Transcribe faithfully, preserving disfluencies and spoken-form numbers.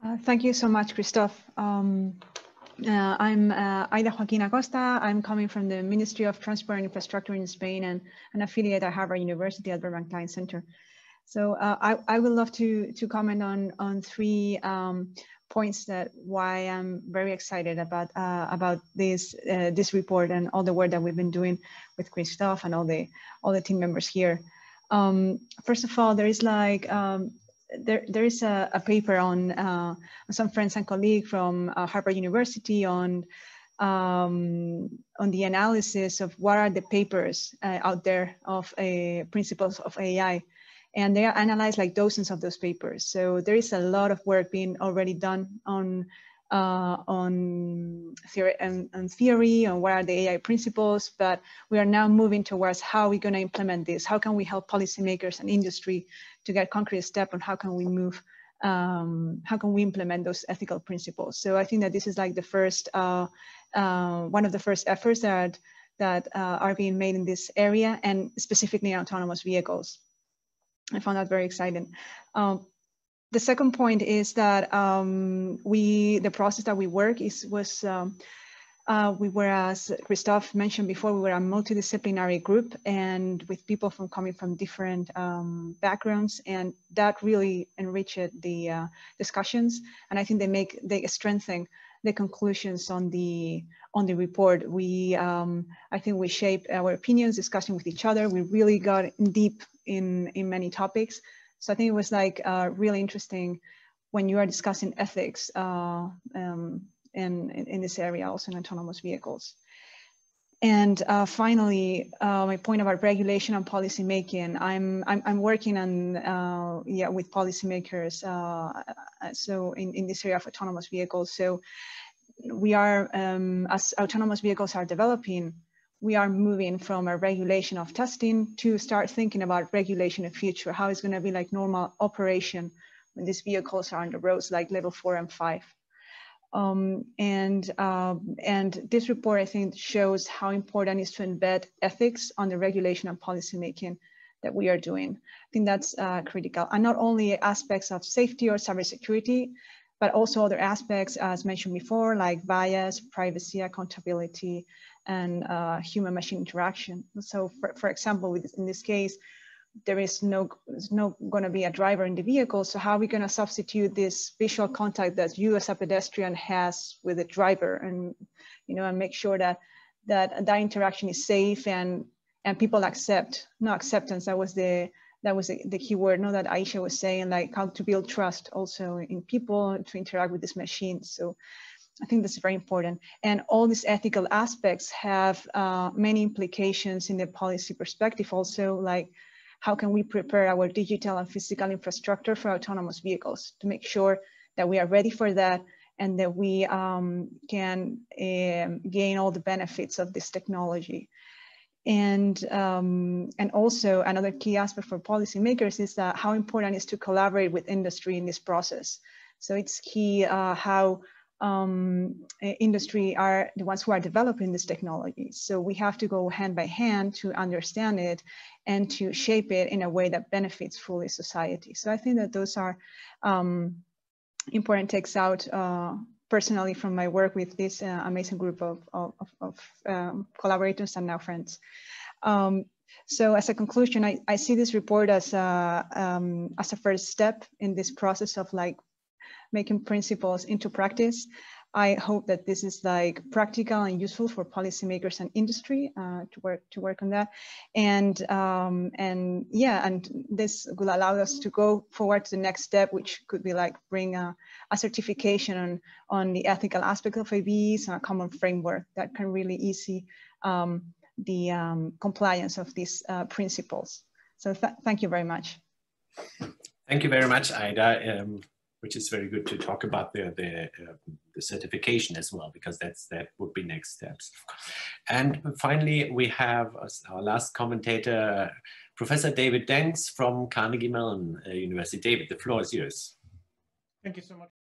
Uh, thank you so much, Christoph. Um, uh, I'm uh, Aida Joaquin Acosta. I'm coming from the Ministry of Transport and Infrastructure in Spain and an affiliate at Harvard University at Burbank Klein Center. So uh, I, I would love to, to comment on, on three um, points that why I'm very excited about uh, about this uh, this report and all the work that we've been doing with Christoph and all the all the team members here. Um, first of all, there is like um, there there is a, a paper on uh, some friends and colleagues from uh, Harvard University on um, on the analysis of what are the papers uh, out there of uh, principles of A I. And they are analyzed like dozens of those papers. So there is a lot of work being already done on uh, on theory and, and theory on what are the A I principles, but we are now moving towards how we're going to implement this. How can we help policymakers and industry to get concrete step on how can we move, um, how can we implement those ethical principles? So I think that this is like the first, uh, uh, one of the first efforts that that uh, are being made in this area, and specifically in autonomous vehicles. I found that very exciting. Um, the second point is that um, we, the process that we work is was um, uh, we were, as Christoph mentioned before, we were a multidisciplinary group and with people from coming from different um, backgrounds, and that really enriched the uh, discussions. And I think they make they strengthen the conclusions on the on the report. We um, I think we shaped our opinions, discussing with each other. We really got in deep in in many topics. So I think it was like uh, really interesting when you are discussing ethics uh, um, in, in this area, also in autonomous vehicles. And uh, finally, uh, my point about regulation and policy making. I'm I'm, I'm working on uh, yeah with policymakers. Uh, so in, in this area of autonomous vehicles. So we are um, as autonomous vehicles are developing, we are moving from a regulation of testing to start thinking about regulation in the future. How it's going to be like normal operation when these vehicles are on the roads, like level four and five. Um, and, um, and this report, I think, shows how important it is to embed ethics on the regulation and policymaking that we are doing. I think that's uh, critical. And not only aspects of safety or cybersecurity, but also other aspects, as mentioned before, like bias, privacy, accountability, and uh, human-machine interaction. So, for, for example, with, in this case, there is no, there's no going to be a driver in the vehicle. So how are we going to substitute this visual contact that you as a pedestrian has with the driver, and you know, and make sure that that that interaction is safe and and people accept, no acceptance. That was the that was the, the key word. No, that Aisha was saying, like how to build trust also in people to interact with this machine. So I think that's very important. And all these ethical aspects have uh, many implications in the policy perspective also, like how can we prepare our digital and physical infrastructure for autonomous vehicles to make sure that we are ready for that and that we um, can um, gain all the benefits of this technology. And, um, and also another key aspect for policymakers is that how important it is to collaborate with industry in this process. So it's key uh, how um, industry are the ones who are developing this technology. So we have to go hand by hand to understand it and to shape it in a way that benefits fully society. So I think that those are um, important takes out uh, personally from my work with this uh, amazing group of, of, of um, collaborators and now friends. Um, so as a conclusion, I, I see this report as a, um, as a first step in this process of like making principles into practice. I hope that this is like practical and useful for policymakers and industry uh, to work to work on that, and um, and yeah, and this will allow us to go forward to the next step, which could be like bring a, a certification on on the ethical aspect of A Vs and a common framework that can really easy um, the um, compliance of these uh, principles. So th thank you very much. Thank you very much, Aida. Um, which is very good to talk about the, the, uh, the certification as well, because that's, that would be next steps. And finally, we have our last commentator, Professor David Denks from Carnegie Mellon uh, University. David, the floor is yours. Thank you so much.